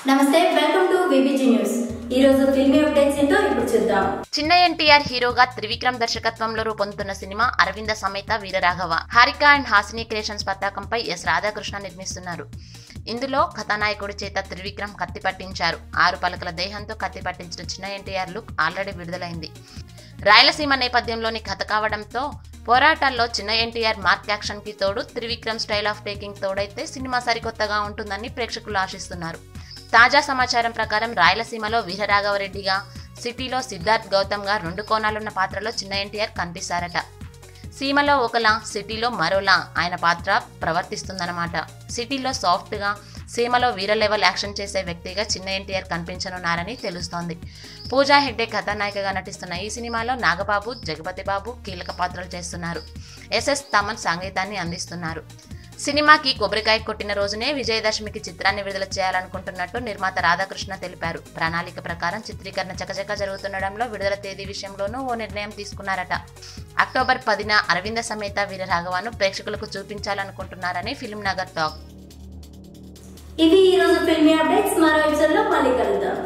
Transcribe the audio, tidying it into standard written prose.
నమస్తే, welcome to VBG news. ఈ రోజు ఫిల్మీ అప్డేట్స్ ఏంటో ఇప్పుడు చూద్దాం. చిన్న ఎన్టీఆర్ హీరోగా త్రివిక్రమ్ దర్శకత్వంలో రూపొందుతున్న cinema Aravinda Sametha Veeraraghava. Haarika and Haasini creations పతాకంపై ఎస్ రాధాకృష్ణ నిర్మిస్తున్నారు. ఇందులో కథానాయకుడి చేత త్రివిక్రమ్ కత్తి పట్టించారు. 6 పలకల దేహంతో కత్తి పట్టించిన చిన్న ఎన్టీఆర్ లుక్ ఆల్రెడీ విడుదలైంది. రాయలసీమ నేపథ్యంలోని కథ కావడంతో పోరాటాల్లో చిన్న ఎన్టీఆర్ మార్క్ యాక్షన్ కి తోడు త్రివిక్రమ్ స్టైల్ ఆఫ్ టేకింగ్ తోడైతే సినిమా సరికొత్తగా ఉంటుందని ప్రేక్షకులు ఆశిస్తున్నారు. తాజా సమాచారం ప్రకారం రాయలసీమలో వీరరాఘవరెడ్డిగా, సిటీలో సిద్ధార్థ్ గౌతమ్ గా 2 కోణాలున్న పాత్రలో చిన్న ఎన్టీఆర్ కనిపిస్తారట. సీమలో ఒకలా, సిటీలో మరోలా ఆయన పాత్ర ప్రవర్తిస్తుందన్నమాట. సిటీలో సాఫ్ట్ గా, సీమలో వీర లెవెల్ యాక్షన్ చేసే వ్యక్తిగా చిన్న ఎన్టీఆర్ కనిపించనున్నారని తెలుస్తోంది. పూజా హెగ్డే కథానాయికగా నటిస్తున్న ఈ సినిమాలో నాగబాబు, జగపతి బాబు కీలక పాత్రలు చేస్తున్నారు. ఎస్ఎస్ తమన్ సంగీతాన్ని అందిస్తున్నారు. సినిమాకి కొబ్బరికాయ కొట్టిన రోజునే విజయదశమికి చిత్రాన్ని విడుదల చేయాలనుకుంటున్నట్టు నిర్మాత రాధాకృష్ణ తెలిపారు. ప్రణాళిక ప్రకారం చిత్రీకరణ చకచకా జరుగుతుండడంలో విడుదల తేదీ విషయంలోనూ ఓ నిర్ణయం తీసుకున్నారట. అక్టోబర్ 10న అరవింద సమేత వీరరాఘవను ప్రేక్షకులకు చూపించాలనుకుంటున్నారని ఫిల్మ్ నగర్ టాక్. ఇవి ఈ రోజు ఫిల్మీ అప్డేట్స్. మరో ఎపిసోడ్ లో మళ్ళీ కలుద్దాం.